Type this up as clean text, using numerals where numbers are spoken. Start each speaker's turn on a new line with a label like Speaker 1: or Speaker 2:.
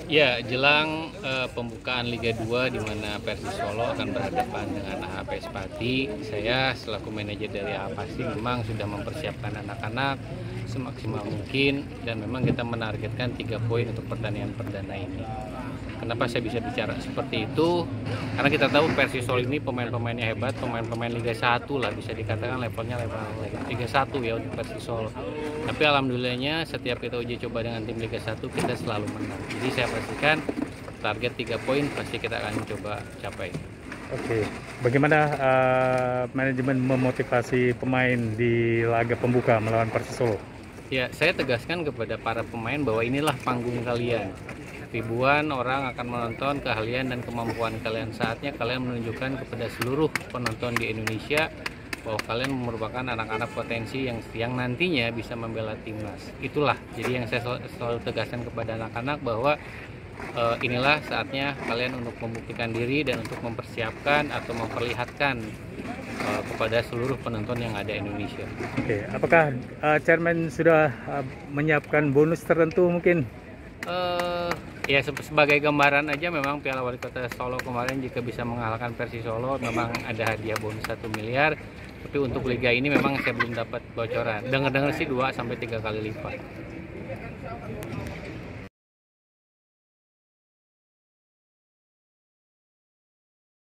Speaker 1: Ya, jelang pembukaan Liga 2 di mana Persis Solo akan berhadapan dengan AHPS Pati, saya selaku manajer dari AHPS memang sudah mempersiapkan anak-anak semaksimal mungkin dan memang kita menargetkan 3 poin untuk pertandingan perdana ini. Kenapa saya bisa bicara seperti itu? Karena kita tahu Persis Solo ini pemain-pemainnya hebat, pemain-pemain Liga 1 lah, bisa dikatakan levelnya level Liga 1 ya untuk Persis Solo. Tapi alhamdulillahnya setiap kita uji coba dengan tim Liga 1 kita selalu menang. Jadi saya pastikan target 3 poin pasti kita akan coba capai.
Speaker 2: Oke, bagaimana manajemen memotivasi pemain di laga pembuka melawan Persis Solo?
Speaker 1: Ya, saya tegaskan kepada para pemain bahwa inilah panggung kalian. Ribuan orang akan menonton keahlian dan kemampuan kalian. Saatnya kalian menunjukkan kepada seluruh penonton di Indonesia bahwa kalian merupakan anak-anak potensi yang nantinya bisa membela timnas. Itulah, jadi yang saya selalu tegaskan kepada anak-anak bahwa inilah saatnya kalian untuk membuktikan diri dan untuk mempersiapkan atau memperlihatkan kepada seluruh penonton yang ada Indonesia.
Speaker 2: Oke, apakah Chairman sudah menyiapkan bonus tertentu mungkin?
Speaker 1: Ya sebagai gambaran aja memang Piala Wali Kota Solo kemarin jika bisa mengalahkan Persis Solo memang ada hadiah bonus 1 miliar. Tapi untuk liga ini memang saya belum dapat bocoran. Dengar-dengar sih 2 sampai 3 kali lipat.